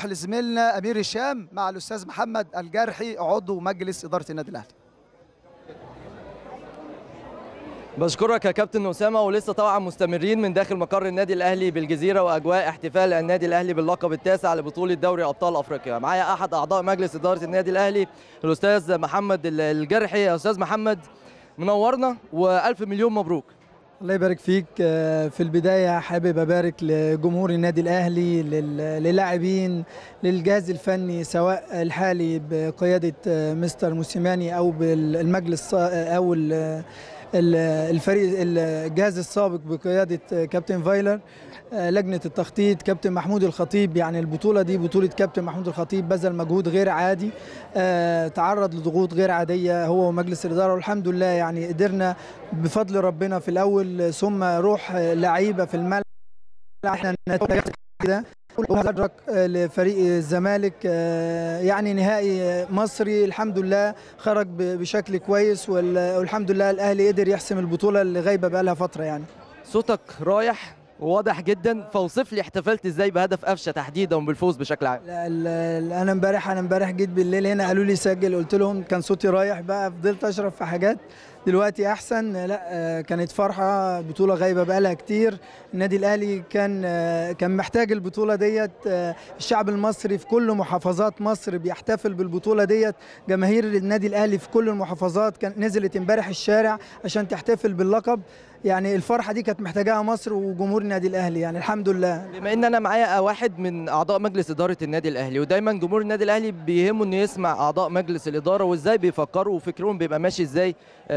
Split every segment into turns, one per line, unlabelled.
نروح لزميلنا امير هشام مع الاستاذ محمد الجرحي عضو مجلس اداره النادي الاهلي.
بشكرك يا كابتن أسامة. ولسه طبعا مستمرين من داخل مقر النادي الأهلي بالجزيرة وأجواء احتفال النادي الأهلي باللقب التاسع لبطولة دوري أبطال أفريقيا. معايا أحد أعضاء مجلس إدارة النادي الأهلي الأستاذ محمد الجرحي. يا أستاذ محمد منورنا وألف مليون مبروك.
الله يبارك فيك. في البداية حابب أبارك لجمهور النادي الأهلي، للاعبين، للجهاز الفني سواء الحالي بقيادة مستر موسيماني أو بالمجلس أو الفريق الجهاز السابق بقيادة كابتن فايلر، لجنة التخطيط كابتن محمود الخطيب. يعني البطولة دي بطولة كابتن محمود الخطيب، بذل مجهود غير عادي، تعرض لضغوط غير عادية هو ومجلس الإدارة، والحمد لله يعني قدرنا بفضل ربنا في الأول ثم روح لعيبة في الملعب احنا نتجاوز كده ونتدرج لفريق الزمالك. يعني نهائي مصري الحمد لله خرج بشكل كويس، والحمد لله الأهلي قدر يحسم البطولة اللي غايبة بقى لها فترة. يعني
صوتك رايح وواضح جدا، فوصف لي احتفلت ازاي بهدف قفشه تحديدا وبالفوز بشكل عام.
انا امبارح جيت بالليل هنا قالوا لي سجل، قلت لهم كان صوتي رايح بقى، فضلت اشرب في حاجات، دلوقتي احسن. لا كانت فرحه، بطوله غايبه بقى لها كتير. النادي الاهلي كان محتاج البطوله ديت. الشعب المصري في كل محافظات مصر بيحتفل بالبطوله ديت، جماهير النادي الاهلي في كل المحافظات كان نزلت امبارح الشارع عشان تحتفل باللقب. يعني الفرحه دي كانت محتاجاها مصر وجمهور النادي الاهلي، يعني الحمد لله.
بما ان انا معايا واحد من اعضاء مجلس اداره النادي الاهلي، ودايما جمهور النادي الاهلي بيهمه انه يسمع اعضاء مجلس الاداره وازاي بيفكروا وفكرهم بيبقى ماشي ازاي،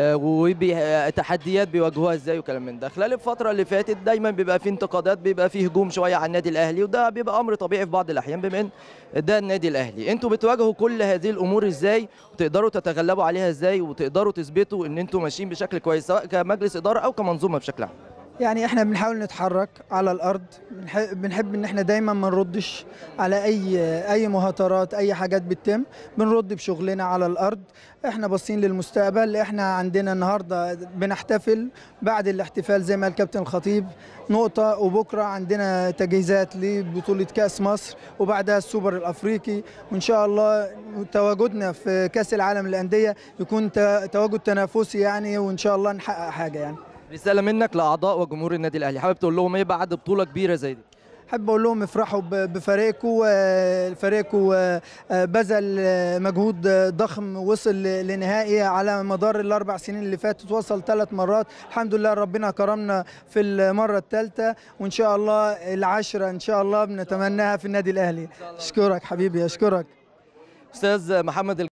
وتحديات بيواجهوها ازاي وكلام من ده. خلال الفتره اللي فاتت دايما بيبقى في انتقادات، بيبقى في هجوم شويه على النادي الاهلي، وده بيبقى امر طبيعي في بعض الاحيان بما ان ده النادي الاهلي. انتوا بتواجهوا كل هذه الامور ازاي وتقدروا تتغلبوا عليها ازاي وتقدروا تثبتوا ان انتوا ماشيين بشكل كويس سواء كمجلس اداره او كمنظومه بشكل عام؟
يعني احنا بنحاول نتحرك على الارض، بنحب ان احنا دايما ما نردش على اي مهاترات، اي حاجات بتتم، بنرد بشغلنا على الارض. احنا باصين للمستقبل. احنا عندنا النهارده بنحتفل، بعد الاحتفال زي ما الكابتن الخطيب نقطه، وبكره عندنا تجهيزات لبطوله كاس مصر وبعدها السوبر الافريقي، وان شاء الله تواجدنا في كاس العالم للانديه يكون تواجد تنافسي يعني، وان شاء الله نحقق حاجه. يعني
رساله منك لاعضاء وجمهور النادي الاهلي، حابب تقول لهم ايه بعد بطوله كبيره زي دي؟
حابب اقول لهم افرحوا بفريقكم. فريقكم بذل مجهود ضخم، وصل لنهائي على مدار الاربع سنين اللي فاتت، وصل 3 مرات، الحمد لله ربنا كرمنا في المره الثالثه، وان شاء الله العاشره ان شاء الله بنتمناها في النادي الاهلي. اشكرك حبيبي، اشكرك
استاذ محمد